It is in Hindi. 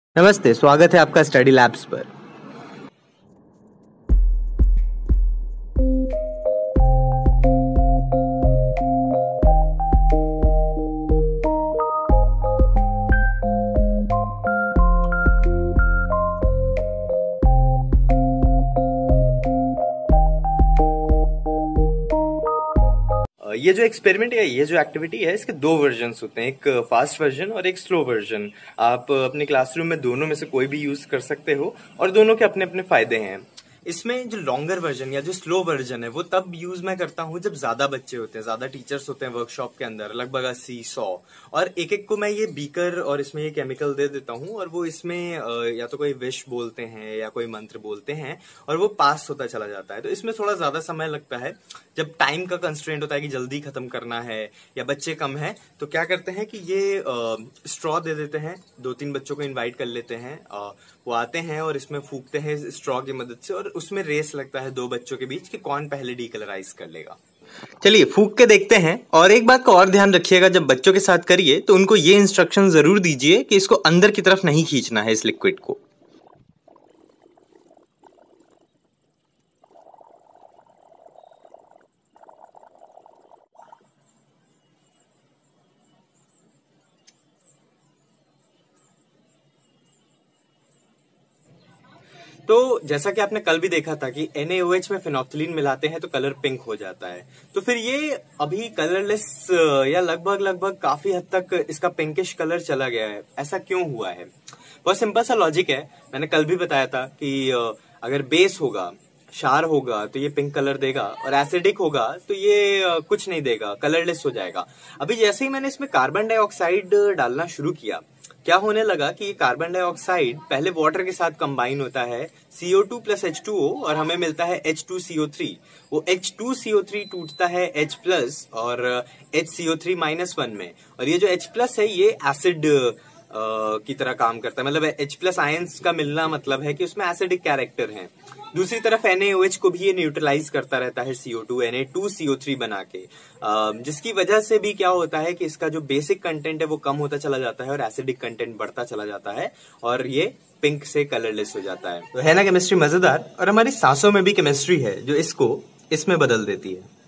नमस्ते, स्वागत है आपका स्टडी लैब्स पर। ये जो एक्सपेरिमेंट है, ये जो एक्टिविटी है, इसके दो वर्जन्स होते हैं, एक फास्ट वर्जन और एक स्लो वर्जन। आप अपने क्लासरूम में दोनों में से कोई भी यूज कर सकते हो और दोनों के अपने अपने फायदे हैं। इसमें जो लॉन्गर वर्जन या जो स्लो वर्जन है वो तब यूज मैं करता हूँ जब ज्यादा बच्चे होते हैं, ज्यादा टीचर्स होते हैं वर्कशॉप के अंदर, लगभग 80-100, और एक एक को मैं ये बीकर और इसमें ये केमिकल दे देता हूँ और वो इसमें या तो कोई विश बोलते हैं या कोई मंत्र बोलते हैं और वो पास होता चला जाता है। तो इसमें थोड़ा ज्यादा समय लगता है जब टाइम का कंस्ट्रेंट होता है कि जल्दी खत्म करना है या बच्चे कम है। तो क्या करते हैं कि ये स्ट्रॉ दे देते हैं, 2-3 बच्चों को इनवाइट कर लेते हैं, वो आते हैं और इसमें फूकते हैं स्ट्रॉ की मदद से और उसमें रेस लगता है 2 बच्चों के बीच कि कौन पहले डीकलराइज कर लेगा। चलिए फूक के देखते हैं। और एक बात का और ध्यान रखिएगा, जब बच्चों के साथ करिए तो उनको ये इंस्ट्रक्शन जरूर दीजिए कि इसको अंदर की तरफ नहीं खींचना है, इस लिक्विड को। तो जैसा कि आपने कल भी देखा था कि NaOH में फिनोल्फ्थालीन मिलाते हैं तो कलर पिंक हो जाता है। तो फिर ये अभी कलरलेस या लगभग काफी हद तक इसका पिंकिश कलर चला गया है। ऐसा क्यों हुआ है? बहुत सिंपल सा लॉजिक है। मैंने कल भी बताया था कि अगर बेस होगा, क्षार होगा तो ये पिंक कलर देगा, और एसिडिक होगा तो ये कुछ नहीं देगा, कलरलेस हो जाएगा। अभी जैसे ही मैंने इसमें कार्बन डाइऑक्साइड डालना शुरू किया, क्या होने लगा कि ये कार्बन डाइऑक्साइड पहले वाटर के साथ कंबाइन होता है, CO2 प्लस H2O, और हमें मिलता है H2CO3। वो H2CO3 टूटता है H प्लस और HCO3 -1 में, और ये जो H प्लस है ये एसिड की तरह काम करता है। मतलब H प्लस आयंस का मिलना मतलब है कि उसमें एसिडिक कैरेक्टर है। दूसरी तरफ NaOH को भी ये न्यूट्रलाइज करता रहता है CO2 Na2CO3 बना के, जिसकी वजह से भी क्या होता है कि इसका जो बेसिक कंटेंट है वो कम होता चला जाता है और एसिडिक कंटेंट बढ़ता चला जाता है और ये पिंक से कलरलेस हो जाता है। तो है ना केमिस्ट्री मजेदार? और हमारी सांसों में भी केमिस्ट्री है जो इसको इसमें बदल देती है।